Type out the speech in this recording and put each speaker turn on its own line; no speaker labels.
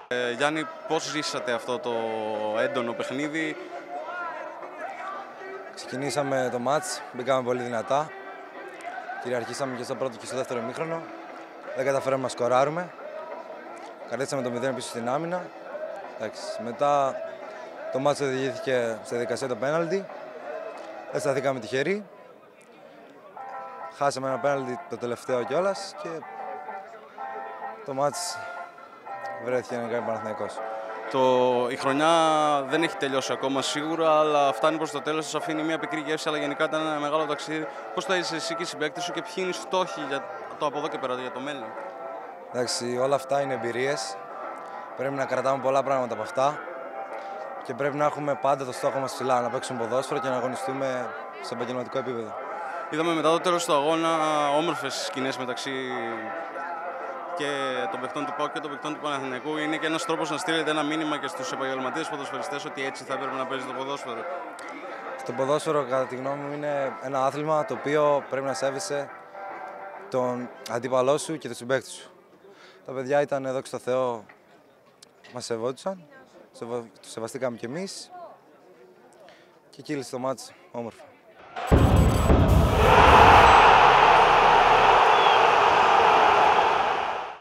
Γιάννη, πώς ζήσατε αυτό το έντονο παιχνίδι?
Ξεκινήσαμε το μάτς, μπήκαμε πολύ δυνατά. Κυριαρχήσαμε και στο πρώτο και στο δεύτερο ημίχρονο. Δεν καταφέραμε να σκοράρουμε. Κρατήσαμε το 0 πίσω στην άμυνα. Εντάξει, μετά το μάτς οδηγήθηκε στη διαδικασία το πέναλτι. Δεν σταθήκαμε τυχεροί. Χάσαμε ένα πέναλτι το τελευταίο κιόλας και το μάτς βρέθηκε να κάνει Παναθηναϊκός.
Η χρονιά δεν έχει τελειώσει ακόμα σίγουρα, αλλά φτάνει προς το τέλος, σας αφήνει μια πικρή γεύση, αλλά γενικά ήταν ένα μεγάλο ταξίδι. Πώς το έζησες εσύ και οι συμπαίκτες σου και ποιοι είναι οι στόχοι για το από εδώ και πέρα, για το μέλλον?
Εντάξει, όλα αυτά είναι εμπειρίες. Πρέπει να κρατάμε πολλά πράγματα από αυτά και πρέπει να έχουμε πάντα το στόχο μας ψηλά, να παίξουμε ποδόσφαιρο και να αγωνιστούμε σε επαγγελματικό επίπεδο.
Είδαμε μετά το τέλος του αγώνα όμορφες σκηνές μεταξύ και των παιχτών του ΠΑΟΚ και των παιχτών του Παναθηναϊκού. Είναι και ένας τρόπος να στείλετε ένα μήνυμα και στους επαγγελματίες ποδοσφαιριστές ότι έτσι θα έπρεπε να παίζει το ποδόσφαιρο.
Το ποδόσφαιρο, κατά τη γνώμη μου, είναι ένα άθλημα το οποίο πρέπει να σέβεσαι τον αντίπαλό σου και τον συμπαίκτη σου. Τα παιδιά ήταν, εδώ και στο Θεό, μας σεβόντουσαν, τους σεβαστήκαμε κι εμείς και κύλησε το μάτς όμορφα.